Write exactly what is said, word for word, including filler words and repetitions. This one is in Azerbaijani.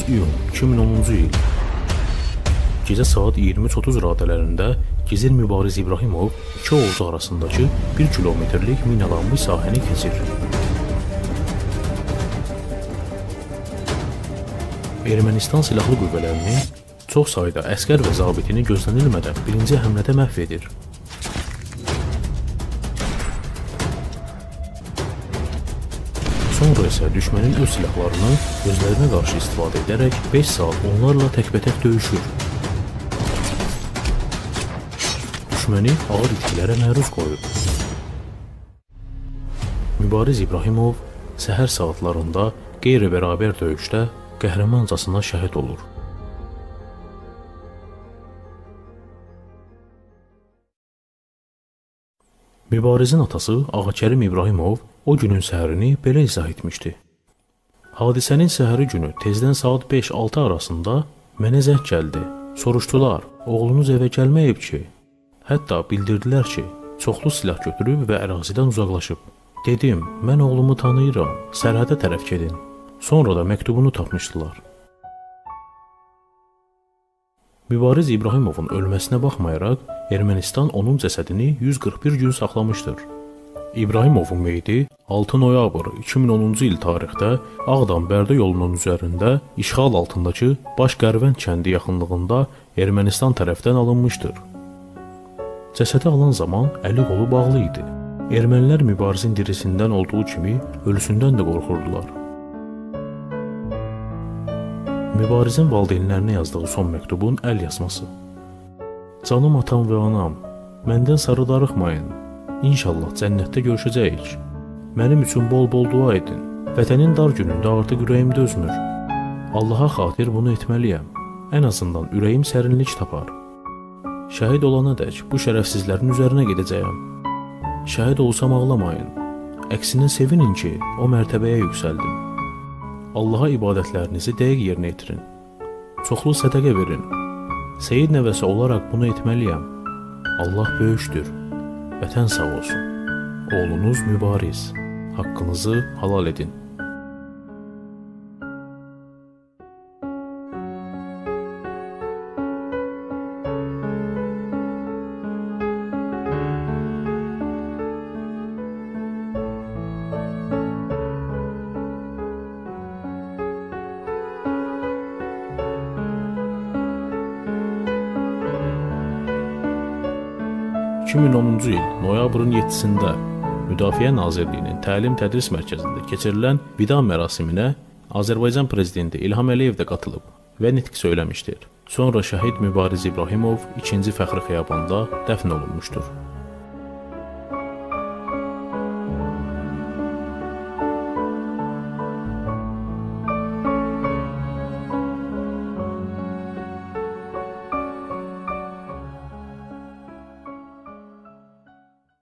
doqquz iyun iki min onuncu il gecə saat iyirmi üç otuz radələrində Gizir Mübariz İbrahimov iki Oğuz arasındakı bir kilometrlik minalanmış sahəni keçir. Ermənistan silahlı qüvvələrinin çox sayda əskər və zabitini gözlənilmədən birinci həmlədə məhv edir. Sonra isə düşmənin öz silahlarını özlərinə qarşı istifadə edərək beş saat onlarla təkbətək döyüşür. Düşməni ağır itkilərə məruz qoyur. Mübariz İbrahimov səhər saatlarında qeyri-bərabər döyüşdə qəhrəmancasına şəhid olur. Mübarizin atası Ağakərim İbrahimov o günün səhərini belə izah etmişdi. Hadisənin səhəri günü tezdən saat beş altı arasında mənə zəng gəldi. Soruşdular, oğlunuz evə gəlməyib ki? Hətta bildirdilər ki, çoxlu silah götürüb və ərazidən uzaqlaşıb. Dedim, mən oğlumu tanıyıram, sərhədə tərəf gedin. Sonra da məktubunu tapmışdılar. Mübariz İbrahimovun ölməsinə baxmayaraq, Ermənistan onun cəsədini yüz qırx bir gün saxlamışdır. İbrahimovun meyidi altı noyabr iki min onuncu il tarixdə Ağdam-Bərdə yolunun üzərində işğal altındakı Baş-Qərvənd kəndi yaxınlığında Ermənistan tərəfdən alınmışdır. Cəsədi alan zaman əli qolu bağlı idi. Ermənilər mübarizin dirisindən olduğu kimi ölüsündən də qorxurdular. Mübarizin valideynlərinə yazdığı son məktubun əl yazması. Canım atam və anam, məndən sarı darıxmayın. İnşallah cənnətdə görüşəcəyik. Mənim üçün bol-bol dua edin. Vətənin dar günündə artıq ürəyim dözmür. Allaha xatir bunu etməliyəm. Ən azından ürəyim sərinlik tapar. Şəhid olana dək bu şərəfsizlərin üzərinə gedəcəyəm. Şəhid olsam ağlamayın. Əksinə sevinin ki, o mərtəbəyə yüksəldim. Allaha ibadətlərinizi dəqiq yerinə yetirin. Çoxlu sədəqə verin. Seyid nəvəsi olaraq bunu etməliyəm. Allah böyükdür. Vətən sağ olsun. Oğlunuz Mübariz. Haqqınızı halal edin. iki min onuncu il noyabrın yeddisində Müdafiə Nazirliyinin Təlim-Tədris Mərkəzində keçirilən vida mərasiminə Azərbaycan Prezidenti İlham Əliyev də qatılıb və nitq söyləmişdir. Sonra şəhid Mübariz İbrahimov ikinci Fəxri Xiyabanda dəfn olunmuşdur.